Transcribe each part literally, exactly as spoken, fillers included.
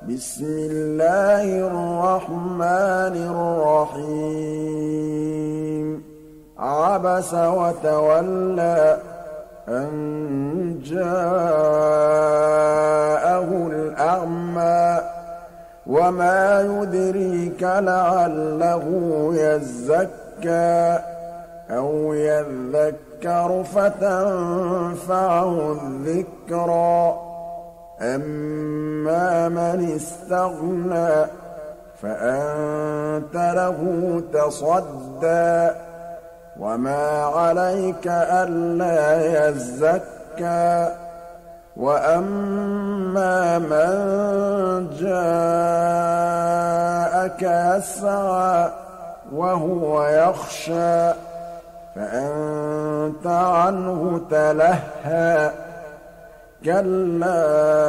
بسم الله الرحمن الرحيم عبس وتولى أن جاءه الأعمى وما يدريك لعله يزكى أو يذكر فتنفعه الذكرى أما من استغنى فأنت له تصدى وما عليك ألا يزكى وأما من جاءك يسعى وهو يخشى فأنت عنه تلهى كلا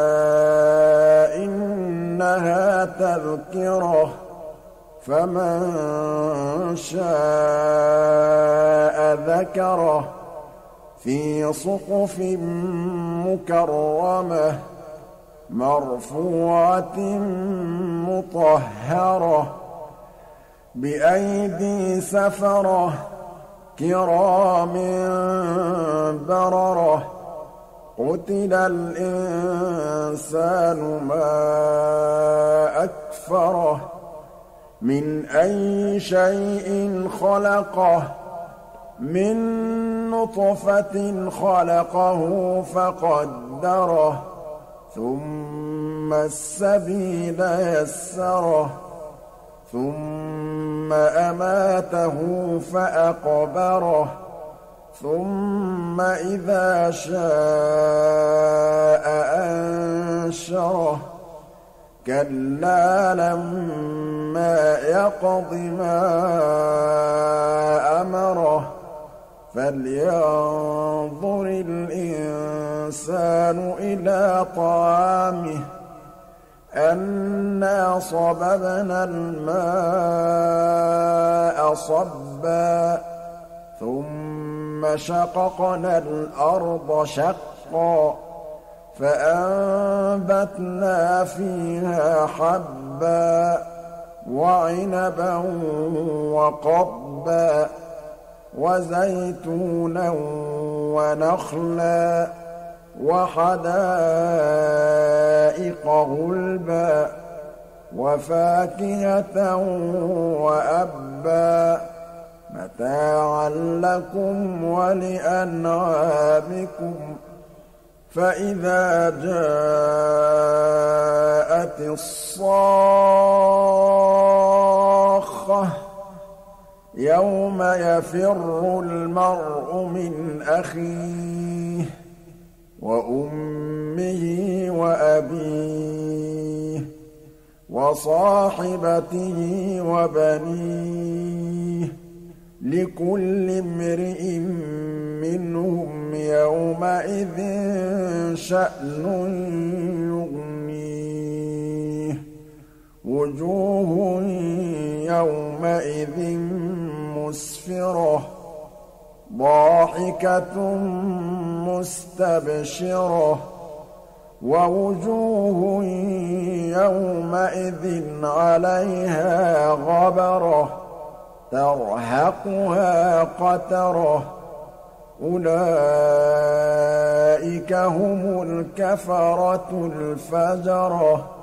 إنها تذكرة فمن شاء ذكره في صحف مكرمة مرفوعة مطهرة بأيدي سفرة كرام بررة قتل الإنسان ما أكفره من أي شيء خلقه من نطفة خلقه فقدره ثم السبيل يسره ثم أماته فأقبره ثم إذا شاء أنشره كلا لما يقض ما أمره فلينظر الإنسان إلى طعامه أنا صببنا الماء صبا ثم شققنا الأرض شقا فأنبتنا فيها حبا وعنبا وقضبا وزيتونا ونخلا وحدائق غلبا وفاكهة وأبا متاعا لكم ولأنعامكم فإذا جاءت الصاخة يوم يفر المرء من أخيه وأمه وأبيه وصاحبته وبنيه لكل امرئ منهم يومئذ شأن يغنيه وجوه يومئذ مسفرة ضاحكة مستبشرة ووجوه يومئذ عليها غبرة ترهقها قترة أولئك هم الكفرة الفجرة